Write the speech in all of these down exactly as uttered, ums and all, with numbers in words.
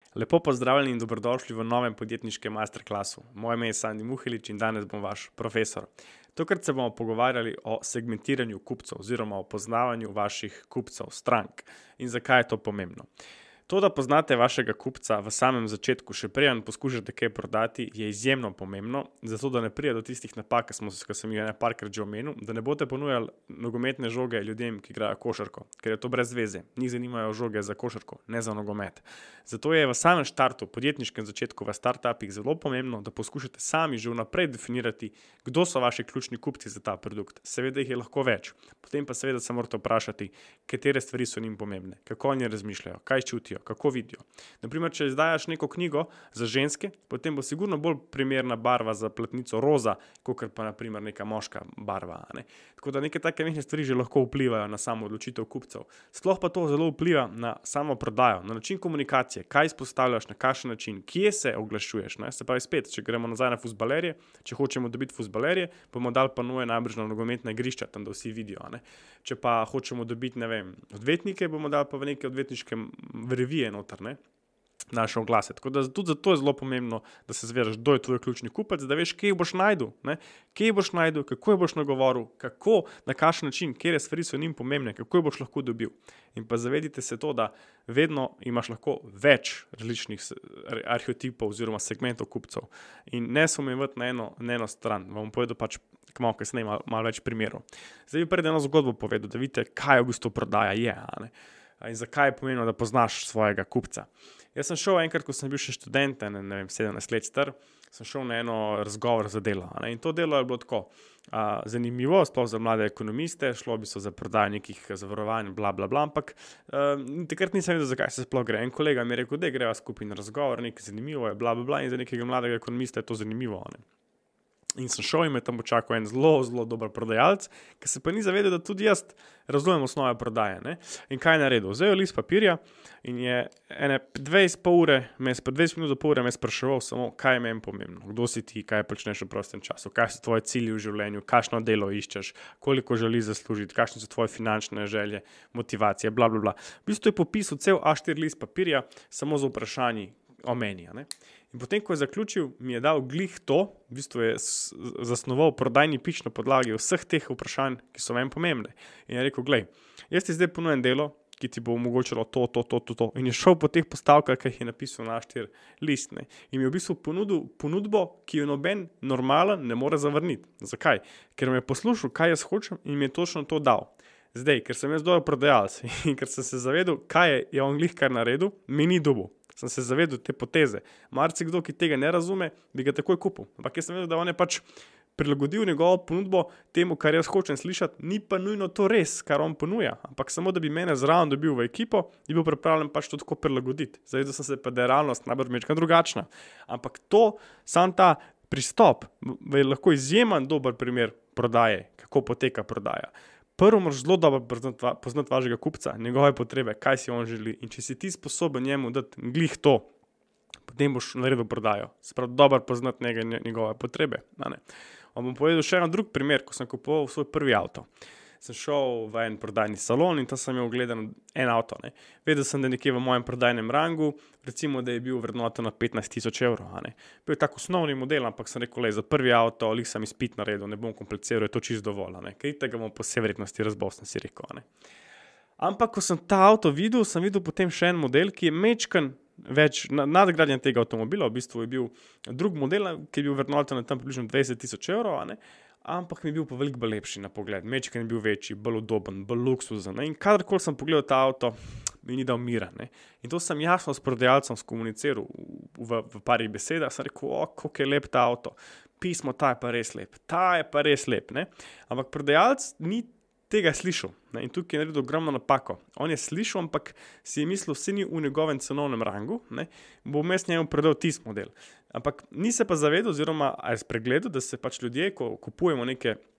Lepo pozdravljeni in dobrodošli v novem podjetniškem masterclassu. Moje ime je Sandi Muhelič in danes bom vaš profesor. Tokrat se bomo pogovarjali o segmentiranju kupcev oziroma o poznavanju vaših kupcev, strank in zakaj je to pomembno. To, da poznate vašega kupca v samem začetku, še preden poskušate kaj prodati, je izjemno pomembno, zato da ne pride do tistih napak, ki sem jih parkrat že omenil, da ne boste ponujali nogometne žoge ljudem, ki igrajo košarko, ker je to brez veze. Njih zanimajo žoge za košarko, ne za nogomet. Zato je v samem štartu, podjetniškem začetku v startupih zelo pomembno, da poskušate sami že vnaprej definirati, kdo so vaši ključni kupci za ta produkt. Seveda jih je lahko več. Potem pa seveda se morate vprašati, katere stvari so njim pomembne, kako oni razmišljajo, kaj čutijo, kako vidijo. Naprimer, če izdajaš neko knjigo za ženske, potem bo sigurno bolj primerna barva za platnico roza, kot pa naprimer neka moška barva. Ne? Tako da neke take mehne stvari že lahko vplivajo na samo odločitev kupcev. Sploh pa to zelo vpliva na samo prodajo, na način komunikacije, kaj izpostavljaš, na kakšen način, kje se oglašuješ. Ne? Se pravi spet, če gremo nazaj na fuzbalerje, če hočemo dobiti fuzbalerje, bomo dali panuje najbrž na nogometna igrišča, tam da vsi vidijo. Ne? Če pa hočemo dobiti, ne vem, odvetnike, bomo dali pa v neke odvetniške revije noter, ne, naše oglase. Tako da tudi zato je zelo pomembno, da se zvedeš, kdo je tvoj ključni kupec, da veš, kje boš najdel, ne, kje boš najdel, kako je boš nagovoril, kako, na kakšen način, kje stvari so njim pomembne, kako je boš lahko dobil. In pa zavedite se to, da vedno imaš lahko več različnih arhetipov oziroma segmentov kupcev. In ne se omejevati na eno, na eno stran. Vam povedal pač malo kasneje malo, malo več primerov. Zdaj bi pred eno zgodbo povedal, da vidite, kaj v bistvu prodaja je, a ne. In zakaj je pomembno, da poznaš svojega kupca. Jaz sem šel enkrat, ko sem bil še študent, ne, ne vem, sedemnajst let star, sem šel na eno razgovor za delo. Ne, in to delo je bilo tako a, zanimivo, sploh za mlade ekonomiste, šlo bi so za prodajo nekih zavarovanj, bla, bla, bla, ampak a, takrat nisem vedel, zakaj se sploh gre. En kolega mi je rekel, da greva skupaj na razgovor, nekaj zanimivo je, bla, bla, bla, in za nekega mladega ekonomista je to zanimivo. Ne. In sem šel in me tam počakal en zelo, zelo dober prodajalec, ki se pa ni zavedel, da tudi jaz razumem osnove prodaje. Ne? In kaj je naredil? Vzel je list papirja in je ene dvajset pol ure, dvajset minut do pol ure me spraševal samo, kaj je meni pomembno, kdo si ti, kaj počneš v prostem času, kaj so tvoje cilji v življenju, kakšno delo iščeš, koliko želiš zaslužiti, kakšne so tvoje finančne želje, motivacije, bla, bla, bla. V bistvu je popisal cel A štiri list papirja samo za vprašanji o meni. Ne? In potem, ko je zaključil, mi je dal glih to, v bistvu je zasnoval prodajni pitch na podlagi vseh teh vprašanj, ki so meni pomembne. In je rekel, glej, jaz ti zdaj ponujem delo, ki ti bo omogočilo to, to, to, to, to. In je šel po teh postavkah, ki jih je napisal na A štiri list. Ne. In mi je v bistvu ponudil ponudbo, ki jo noben normalen ne more zavrniti. Zakaj? Ker me je poslušal, kaj jaz hočem in mi je točno to dal. Zdaj, ker sem jaz dober prodajalec in ker sem se zavedel, kaj je, je on glih kar naredil, mi ni dobil. Sem se zavedel te poteze. Marsikdo, ki tega ne razume, bi ga takoj kupil. Ampak jaz sem vedel, da on je pač prilagodil njegovo ponudbo temu, kar jaz hočem slišati, ni pa nujno to res, kar on ponuja. Ampak samo, da bi mene zraven dobil v ekipo, je bil pripravljen pač to tako prilagoditi. Zavedel sem se pa, da je realnost najbolj mečka drugačna. Ampak to, sam ta pristop, je lahko izjemen dober primer prodaje, kako poteka prodaja. Prvo moraš zelo dobro poznati vašega kupca, njegove potrebe, kaj si on želi. In če si ti sposoben njemu dati glih to, potem boš naredil prodajo. Se pravi, dobro poznati njega, njegove potrebe. Vam bom povedal še en drug primer, ko sem kupoval svoj prvi avto. Sem šel v en prodajni salon in tam sem imel gledan en avto. Ne. Vedel sem, da je nekje v mojem prodajnem rangu, recimo, da je bil vrednoten na petnajst tisoč evrov. Ne. Bil je tak osnovni model, ampak sem rekel, le, za prvi avto, lih sem izpit naredil, ne bom kompliciral, je to čisto dovolj. Ker tega bom po vsej vrednosti razbol, sem si rekel. Ne. Ampak, ko sem ta avto videl, sem videl potem še en model, ki je mečken več nadgradnja tega avtomobila. V bistvu je bil drug model, ki je bil vrednoten na tam približno dvajset tisoč evrov, ne. Ampak mi je bil pa veliko bolj lepši na pogled. Mečken je bil večji, bolj udoben, bolj luksuzen. Ne? In kadarkoli sem pogledal ta avto, mi ni dal mira. Ne? In to sem jasno s prodajalcem skomuniciral v, v parih besedah. Sem rekel, o, kako je lep ta avto. Pismo, ta je pa res lep. Ta je pa res lep. Ne? Ampak prodajalec ni tega slišal. Ne? In tukaj je naredil ogromno napako. On je slišal, ampak si je mislil, vsi ni v njegovem cenovnem rangu, ne? Bo vmes njemu predal tisti model. Ampak ni se pa zavedal oziroma spregledal, da se pač ljudje, ko kupujemo neke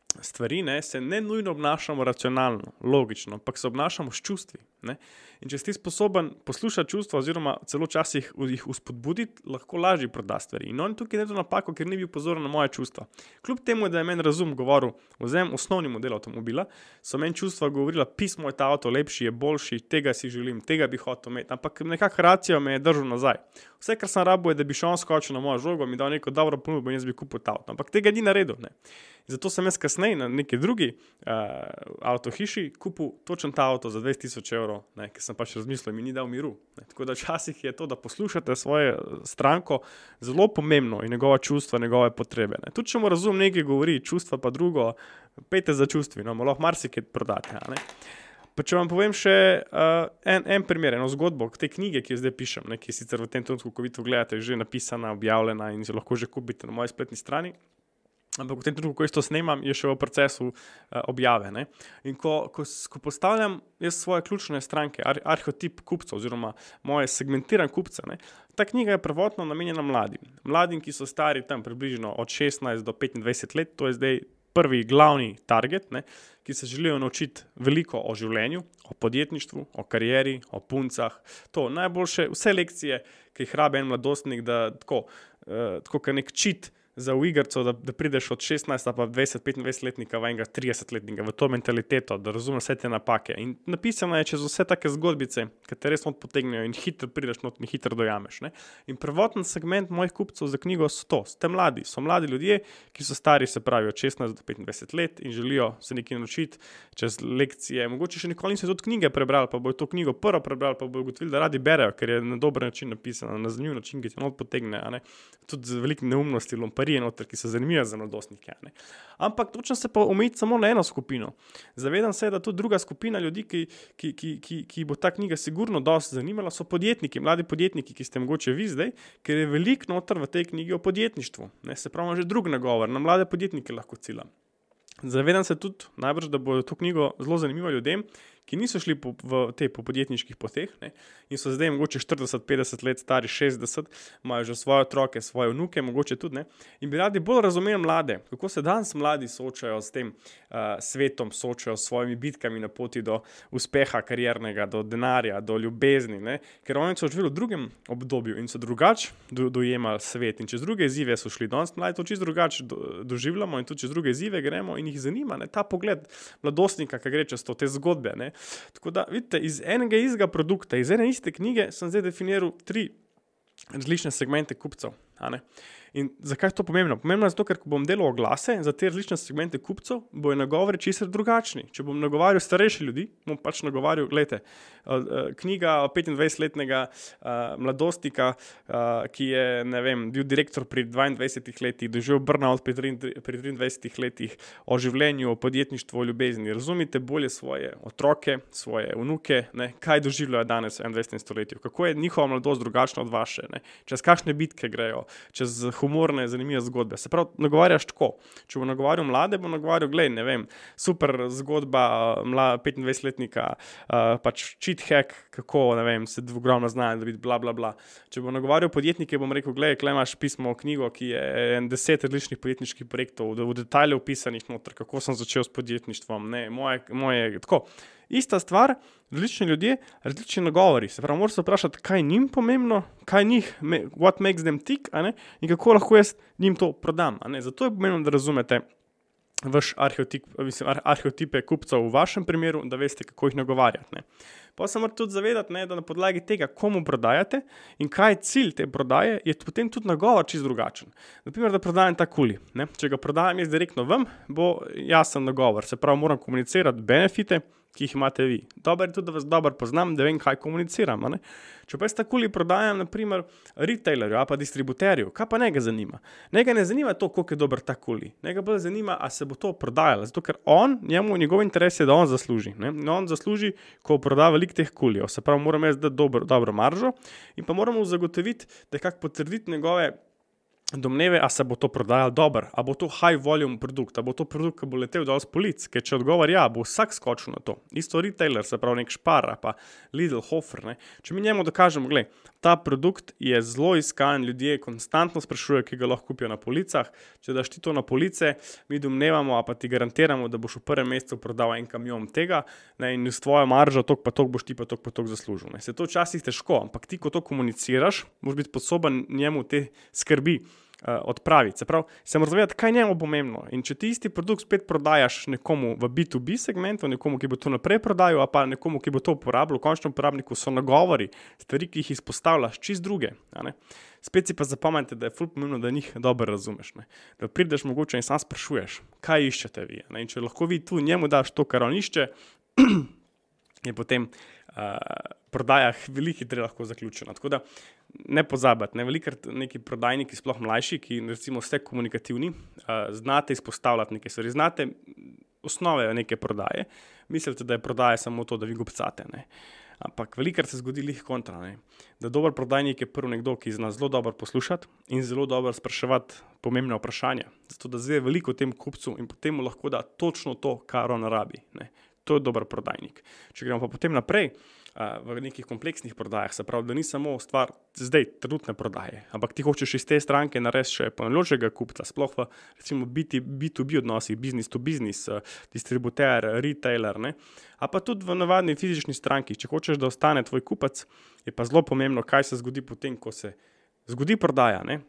stvari, ne, se ne nujno obnašamo racionalno, logično, ampak se obnašamo s čustvi. Ne. In če si sposoben poslušati čustva oziroma celo včasih jih uspodbuditi, lahko lažje proda stvari. In on tukaj naredil napako, ker ni bil pozoren na moje čustva. Kljub temu, da je meni razum govoril, vzem osnovni model avtomobila, so meni čustva govorila, pismo je ta avto lepši, je boljši, tega si želim, tega bi hotel imeti, ampak nekako racijo me je držal nazaj. Vse, kar sem rabil, je, da bi še on skočil na mojo žogo, mi dal neko dobro ponudbo in jaz bi kupil ta avto. Ampak tega ni naredil, ne. Zato sem jaz kasneje na neki drugi uh, avtohiši kupil točen ta avto za dvajset tisoč evrov, ne, ker sem pač razmislil in mi ni dal miru. Ne. Tako da včasih je to, da poslušate svojo stranko, zelo pomembno in njegova čustva, njegove potrebe. Ne. Tudi če mu razum nekaj govori, čustva pa drugo, pejte za čustvi, no, lahko marsikaj prodate. Ne. Pa če vam povem še uh, en, en primer, eno zgodbo te knjige, ki jo zdaj pišem, ne, ki je sicer v tem trenutku, ko vi to gledate, že napisana, objavljena in jo lahko že kupite na moji spletni strani. Ampak v tem trenutku, ko jaz to snemam, je še v procesu uh, objave. Ne? In ko, ko, ko postavljam jaz svoje ključne stranke, ar, arhetip kupca oziroma moje segmentirane kupce, ne? Ta knjiga je prvotno namenjena mladim. Mladim, ki so stari tam približno od šestnajst do petindvajset let, to je zdaj prvi glavni target, ne? Ki se želijo naučiti veliko o življenju, o podjetništvu, o karieri, o puncah. To najboljše, vse lekcije, ki jih rabi en mladostnik, da tako, uh, tako kot nek čit, za v igrco, da, da prideš od šestnajst pa dvajset petindvajset letnika v enega tridesetletnika, v to mentaliteto, da razumeš vse te napake. In napisano je čez vse take zgodbice, ki te res not potegnejo in hitro prideš not in hitro dojameš. Ne? In prvoten segment mojih kupcev za knjigo so to, ste mladi, so mladi ljudje, ki so stari, se pravi, od šestnajst do petindvajset let in želijo se nekaj naučiti čez lekcije. Mogoče še nikoli niso tudi knjige prebrali, pa bojo to knjigo prvo prebrali, pa bojo ugotovili, da radi berejo, ker je na dober način napisano, na zanimiv način, ki te not potegne, a ne? Tudi z veliko neumnosti, lomparije noter, ki se zanimijo za mladostnike. Ne? Ampak točno se pa omejiti samo na eno skupino. Zavedam se, da tudi druga skupina ljudi, ki, ki, ki, ki, ki bo ta knjiga sigurno dosti zanimala, so podjetniki, mladi podjetniki, ki ste mogoče vi zdaj, ker je veliko noter v tej knjigi o podjetništvu. Ne? Se pravi, že drug nagovor, na mlade podjetnike lahko ciljam. Zavedam se tudi najbrž, da bo to knjigo zelo zanimivo ljudem, ki niso šli po, v te po podjetniških poteh, ne, in so zdaj mogoče štirideset petdeset let stari, šestdeset, imajo že svoje otroke, svoje vnuke, mogoče tudi, ne, in bi radi bolj razumeli mlade, kako se danes mladi soočajo s tem uh, svetom, soočajo s svojimi bitkami na poti do uspeha kariernega, do denarja, do ljubezni, ne, ker oni so živeli v drugem obdobju in so drugače do, dojemali svet in čez druge izzive so šli. Danes mladi to čisto drugače do, doživljamo in tudi čez druge izzive gremo in jih zanima, ne, ta pogled mladostnika, ki gre čez to, te zgodbe, ne. Tako da, vidite, iz enega istega produkta, iz ene iste knjige sem zdaj definiral tri različne segmente kupcev. A ne? In zakaj je to pomembno? Pomembno je zato, ker ko bom delal oglase za te različne segmente kupcev, bojo nagovori čisto drugačni. Če bom nagovarjal starejši ljudi, bom pač nagovarjal, gledajte, knjiga petindvajsetletnega mladostnika, ki je, ne vem, bil direktor pri dvaindvajsetih letih, doživel burnout pri triindvajsetih letih, o življenju, o podjetništvu, o ljubezni. Razumite bolje svoje otroke, svoje vnuke, ne, kaj doživljajo danes v enaindvajsetem stoletju, kako je njihova mladost drugačna od vaše, ne, čez kakšne bitke grejo, čez humorne, zanimive zgodbe. Se pravi, nagovarjaš tako. Če bo nagovarjal mlade, bo nagovarjal, glej, ne vem, super zgodba mla, petindvajsetletnika, uh, pač cheat hack, kako, ne vem, se ogromno znanja dobiti, bla, bla, bla. Če bo nagovarjal podjetnike, bom rekel, glej, klej imaš pismo, knjigo, ki je en deset različnih podjetniških projektov, v detajle opisanih noter, kako sem začel s podjetništvom, ne, moje, moje, tako. Ista stvar, različni ljudje, različni nagovori. Se pravi, moraš se vprašati, kaj njim pomembno, kaj njih, what makes them tick, a ne, in kako lahko jaz njim to prodam. A ne. Zato je pomembno, da razumete vaš arhetip, mislim, arhetipe kupcev v vašem primeru, da veste, kako jih nagovarjati. Ne. Pa se morate tudi zavedati, ne, da na podlagi tega, komu prodajate in kaj je cilj te prodaje, je potem tudi nagovor čisto drugačen. Naprimer, da prodajam ta kuli. Ne. Če ga prodajam jaz direktno vam, bo jasen nagovor. Se pravi, moram komunicirati benefite, ki jih imate vi. Dobro je tudi, da vas dobro poznam, da vem, kaj komuniciram. Ne? Če pa jaz ta kuli prodajam, naprimer, retailerju ali pa distributerju, kaj pa njega zanima? Njega ne zanima to, koliko je dober ta kuli. Njega bolj zanima, a se bo to prodajalo. Zato, ker on, njemu, njegov interes je, da on zasluži. Ne? In on zasluži, ko proda veliko teh kulijev. Se pravi, moram jaz dati dobro, dobro maržo in pa moramo zagotoviti, da kako potrditi njegove domneve, a se bo to prodajalo dobro, a bo to high volume produkt, a bo to produkt, ki bo letel dol s polic, ker če odgovor ja, bo vsak skočil na to. Isto retailer, se pravi nek Spar, pa Lidl, Hofer, ne. Če mi njemu dokažemo, glej, ta produkt je zelo iskan, ljudje konstantno sprašujejo, ki ga lahko kupijo na policah, če daš ti to na police, mi domnevamo, a pa ti garantiramo, da boš v prvem mesecu prodal en kamion tega, ne, in s tvojo maržo tok pa tok boš ti pa tok pa tok zaslužil, ne. Se to včasih težko, ampak ti, ko to komuniciraš, moraš biti sposoben njemu te skrbi odpraviti. Se pravi, se moraš zavedati, kaj njemu pomembno. In če ti isti produkt spet prodajaš nekomu v B to B segmentu, nekomu, ki bo to naprej prodajal, a pa nekomu, ki bo to uporabljal, končnemu uporabniku, so nagovori, stvari, ki jih izpostavljaš, čist druge. A ne? Spet si pa zapomnite, da je ful pomembno, da njih dobro razumeš. Ne? Da prideš mogoče in sam sprašuješ, kaj iščete vi. Ne? In če lahko vi tu njemu daš to, kar on išče, je potem uh, prodaja veliko hitreje lahko zaključena. Tako da ne pozabiti, ne, velikrat neki prodajniki, sploh mlajši, ki recimo ste komunikativni, uh, znate izpostavljati neke stvari, znate osnove neke prodaje, mislite, da je prodaja samo to, da vi gobcate, ne. Ampak velikrat se zgodi lih kontra, ne. Da dober prodajnik je prvo nekdo, ki zna zelo dobro poslušati in zelo dobro spraševati pomembne vprašanja, zato da zve veliko o tem kupcu in potem mu lahko da točno to, kar on rabi, ne. To je dober prodajnik. Če gremo pa potem naprej uh, v nekih kompleksnih prodajah, se pravi, da ni samo stvar zdaj trenutne prodaje, ampak ti hočeš iz te stranke narediti še ponavljajočega kupca, sploh v recimo B to B odnosih, business to business, uh, distributer, retailer, ne. A pa tudi v navadni fizični stranki, če hočeš, da ostane tvoj kupec, je pa zelo pomembno, kaj se zgodi potem, ko se zgodi prodaja, ne.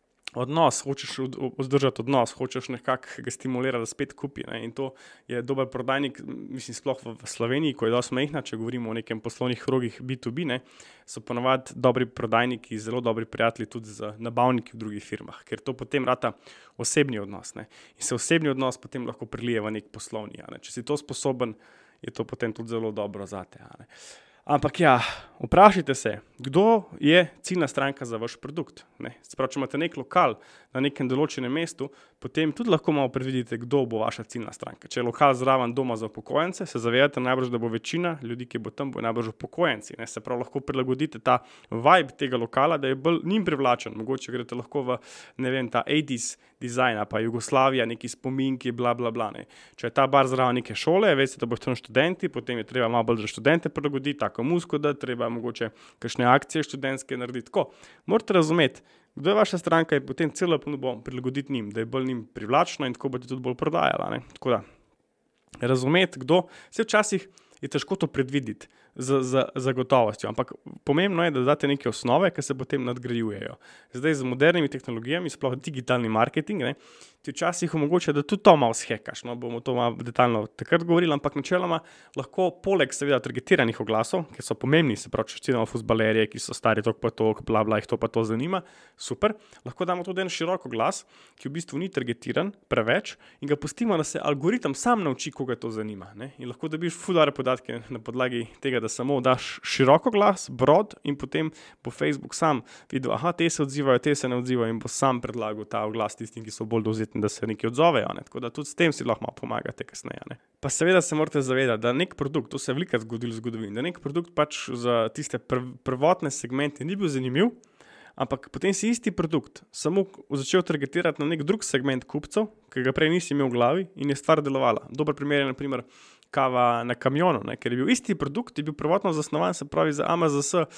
Odnos, hočeš vzdržati odnos, hočeš nekako ga stimulirati, da spet kupi, ne? In to je dober prodajnik, mislim, sploh v Sloveniji, ko je dosti majhna, če govorimo o nekem poslovnih krogih B to B, ne? So ponavadi dobri prodajniki, zelo dobri prijatelji tudi z nabavniki v drugih firmah, ker to potem rata osebni odnos, ne? In se osebni odnos potem lahko prilije v nek poslovni, a ne? Če si to sposoben, je to potem tudi zelo dobro zate, a ne? Ampak ja, vprašajte se, kdo je ciljna stranka za vaš produkt. Ne? Sprav, če imate nek lokal na nekem določenem mestu, potem tudi lahko malo predvidite, kdo bo vaša ciljna stranka. Če je lokal zraven doma za upokojence, se zavedate najbrž, da bo večina ljudi, ki bo tam, bo najbrž upokojenci. Ne? Se prav, lahko prilagodite ta vibe tega lokala, da je bolj njim privlačen. Mogoče greste lahko v, ne vem, ta osemdeseti dizajn, pa Jugoslavija, neki spominki, bla, bla, bla. Ne? Če je ta bar zraven neke šole, veste, da boste tam študenti, potem je treba malo bolj za študente prilagoditi, tako muziko, da treba mogoče kakšne akcije študentske narediti. Tako, morate razumeti, kdo je vaša stranka in potem celo ponudbo prilagoditi njim, da je bolj njim privlačno in tako boste tudi bolj prodajala. Ne? Tako da, razumeti, kdo, vse včasih je težko to predvideti z, z, z gotovostjo, ampak pomembno je, da date neke osnove, ki se potem nadgrajujejo. Zdaj z modernimi tehnologijami, sploh digitalni marketing, ne, ti včasih omogoča, da tudi to malo shekaš, no, bomo to malo detaljno takrat govorili, ampak načeloma lahko poleg seveda targetiranih oglasov, ki so pomembni, se pravi, če cidamo fuzbalerje, ki so stari tok pa tok, bla bla, jih to pa to zanima, super, lahko damo tudi en širok oglas, ki v bistvu ni targetiran preveč in ga pustimo, da se algoritem sam nauči, koga to zanima, ne, in lahko dobiš ful dobre podatke na podlagi tega, da samo daš široko glas, brod in potem bo Facebook sam videl, aha, te se odzivajo, te se ne odzivajo in bo sam predlagal ta oglas tistim, ki so bolj dovzetni, da se nekaj odzovejo, ne? Tako da tudi s tem si lahko malo pomagate kasneje, ne? Pa seveda se morate zavedati, da nek produkt, to se je velikokrat zgodilo v zgodovini, da nek produkt pač za tiste prv, prvotne segmente ni bil zanimiv, ampak potem si isti produkt samo začel targetirati na nek drug segment kupcev, ki ga prej nisi imel v glavi in je stvar delovala. Dober primer je na primer kava na kamionu, ne? Ker je bil isti produkt, je bil prvotno zasnovan, se pravi za A M Z S uh,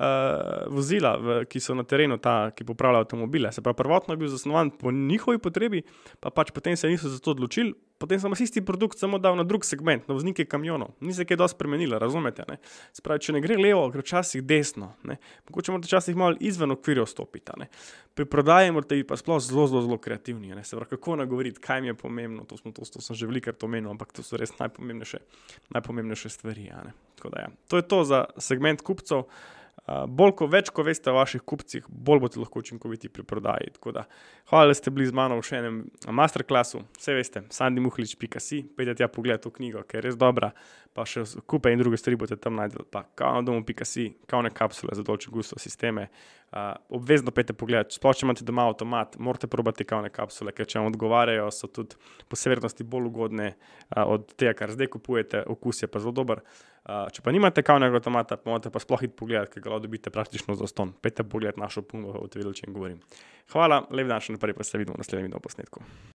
vozila, v, ki so na terenu, ta, ki popravljajo avtomobile. Se pravi, prvotno je bil zasnovan po njihovi potrebi, pa pač potem se niso za to odločili, potem sem isti produkt samo dal na drug segment, na voznike kamionov. Ni se kaj dosti spremenilo, razumete, ne? Se pravi, če ne gre levo, gre včasih desno, ne? Mogoče morate včasih malo izven okvirja stopiti, ne? Pri prodaji morate biti pa sploh zelo, zelo, zelo kreativni, ne? Se pravi, kako nagovoriti, kaj mi je pomembno, to, smo, to, to sem že velikokrat omenil, ampak to so res najpomembnejše, najpomembnejše stvari, ja, ne? Tako da ja, to je to za segment kupcev. Uh, bolj, ko več, ko veste o vaših kupcih, bolj boste lahko učinkoviti pri prodaji. Tako da, hvala, da ste bili z mano v še enem masterclassu. Vse veste, sandy muhlič pika si, pojdite tja pogledati to knjigo, ker je res dobra, pa še kupe in druge stvari boste tam najdeli. Pa kavnodomu pika si, kavne kapsule za dolče gusto sisteme, Uh, obvezno pejte pogled, sploh če imate doma avtomat, morate probati kavne kapsule, ker če vam odgovarjajo, so tudi po vsej verjetnosti bolj ugodne uh, od tega, kar zdaj kupujete, okus je pa zelo dober. Uh, če pa nimate kavnega avtomata, pa morate pa sploh iti pogledat, ker ga lahko dobite praktično zastonj. Pejte pogled našo ponudbo, boste videli, o čem govorim. Hvala, lep dan še naprej, pa se vidimo v naslednjem video posnetku.